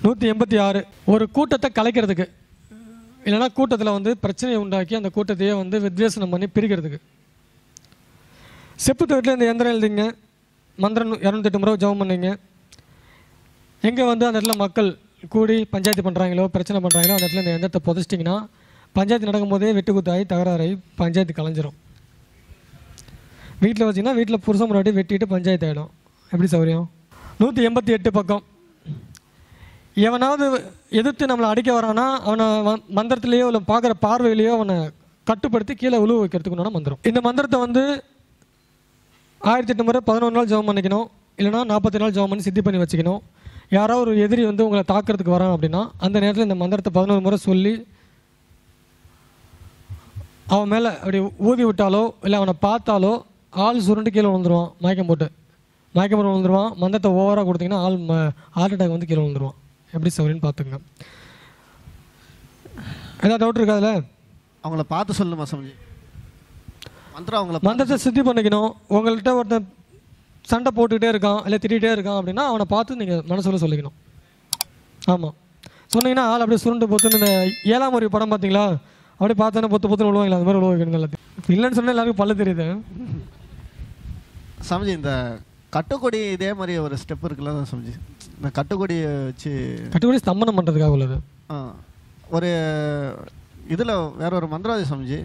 186 ஒரு கூட்டத்தை கலைக்கிறதுக்கு இல்லைனா கூட்டத்தில் வந்து பிரச்சனையை உண்டாக்கி அந்த கூட்டத்தையே வந்து வித்வேஷனம் பண்ணி பிரிக்கிறதுக்கு. செப்பு தவிட்டில் இந்த எந்திரம் எழுதிங்க, மந்திரம் 208 முறை ஜெபம் பண்ணிங்க. எங்கே வந்து அந்த இடத்துல மக்கள் கூடி பஞ்சாயத்து பண்ணுறாங்களோ பிரச்சனை பண்ணுறாங்களோ அந்த இடத்துல இந்த எந்திரத்தை புதைச்சிட்டிங்கன்னா பஞ்சாயத்து நடக்கும்போதே வெட்டு குத்தாகி தகராறாகி பஞ்சாயத்து கலைஞ்சிரும். வீட்டில் வச்சிங்கன்னா வீட்டில் புருஷன் முன்னாடி வெட்டிட்டு பஞ்சாயத்து ஆகிடும். எப்படி சௌரியம்? 188 பக்கம். எவனாவது எதிர்த்து நம்மளை அடிக்க வரானா அவனை மந்திரத்திலேயோ இல்லை பார்க்குற பார்வையிலையோ அவனை கட்டுப்படுத்தி கீழே உழுவ வைக்கிறதுக்குன்னா மந்திரம். இந்த மந்திரத்தை வந்து 1008 முறை 11 நாள் ஜெபம் பண்ணிக்கணும், இல்லைனா 40 நாள் ஜெபம் பண்ணி சித்தி பண்ணி வச்சுக்கணும். யாராவது ஒரு எதிரி வந்து உங்களை தாக்கிறதுக்கு வரான் அப்படின்னா அந்த நேரத்தில் இந்த மந்திரத்தை 11 முறை சொல்லி அவன் மேலே அப்படி ஊதி விட்டாலோ இல்லை அவனை பார்த்தாலோ ஆள் சுருண்டு கீழே விழுந்துருவான். மயக்கம் போட்டு விழுந்துருவான். மந்திரத்தை ஓவராக கொடுத்தீங்கன்னா ஆள் ஹார்ட் அட்டாக் வந்து கீழே விழுந்துருவான். எப்படி சௌரியன்னு பார்த்துங்க. ஏதாவது டவுட் இருக்கா அதில்? அவங்கள பார்த்து சொல்லுமா சமஜி? மந்திரத்தை சித்தி பண்ணிக்கணும். உங்கள்கிட்ட ஒருத்தன் சண்டை போட்டுக்கிட்டே இருக்கான் இல்லை திட்டிகிட்டே இருக்கான் அப்படின்னா அவனை பார்த்து நீங்கள் மனசுல சொல்லிக்கணும். ஆமாம், சொன்னீங்கன்னா ஆள் அப்படியே சுருண்டு பொத்துன்னு இந்த 7ஆம் அறிவு படம் பார்த்தீங்களா, அப்படியே பார்த்தோன்னா பொத்துன்னு விழுவாங்களா, அந்த மாதிரி விழுவாங்க எல்லாத்தையும். இல்லைன்னு சொன்னால் எல்லாருக்கும் பல்ல தெரியுது சமஜி. இந்த கட்டுக்கொடி இதே மாதிரி ஒரு ஸ்டெப் இருக்குல்ல சமஜி, இந்த கட்டுக்கொடியை வச்சு கட்டுக்கொடி ஸ்தம்பனம் பண்ணுறதுக்காக உள்ளது. ஒரு இதில் வேற ஒரு மந்திரவாதி சமஜி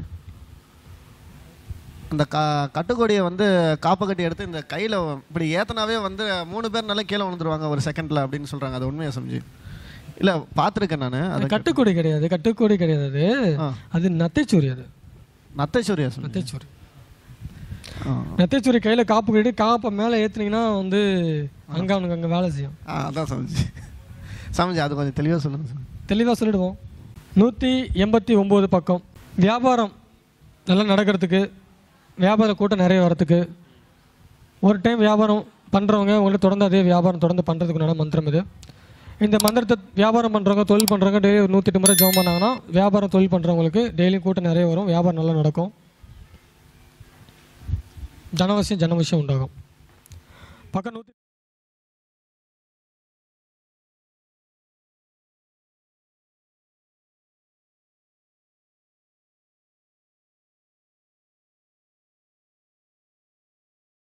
அந்த கட்டுக்கொடியை வந்து காப்பை கட்டி எடுத்து இந்த கையில் இப்படி ஏத்தனாவே வந்து 3 பேர் நல்லா கீழே விழுந்துருவாங்க ஒரு செகண்டில் அப்படின்னு சொல்கிறாங்க. அது உண்மையாக சமஜி? இல்லை பார்த்துருக்கேன் நான். அது கட்டுக்கொடி கிடையாது, கட்டுக்கொடி கிடையாது, அது நத்தைச்சூரி. அது நத்தைச்சூரியா? நத்தைச்சூரி. நத்தைச்சூரி கையில் காப்பு கட்டி காப்பை மேலே ஏற்றுனீங்கன்னா வந்து அங்கே அவனுக்கு அங்கே வேலை செய்யும். அதான் சமஜி. சமஜி அது கொஞ்சம் தெளிவாக சொல்லுங்கள் சார். தெளிவாக சொல்லிடுவோம். 189 பக்கம். வியாபாரம் நல்லா நடக்கிறதுக்கு, வியாபார கூட்டம் நிறைய வரத்துக்கு, ஒரு டைம் வியாபாரம் பண்ணுறவங்க உங்கள்கிட்ட தொடர்ந்து அதே வியாபாரம் தொடர்ந்து பண்ணுறதுக்குனால மந்திரம் இது. இந்த மந்திரத்தை வியாபாரம் பண்ணுறவங்க தொழில் பண்ணுறவங்க டெய்லி ஒரு 108 முறை ஜெபம் பண்ணாங்கன்னா வியாபாரம் தொழில் பண்ணுறவங்களுக்கு டெய்லியும் கூட்டம் நிறைய வரும், வியாபாரம் நல்லா நடக்கும், ஜனவசியம் உண்டாகும். பக்கம்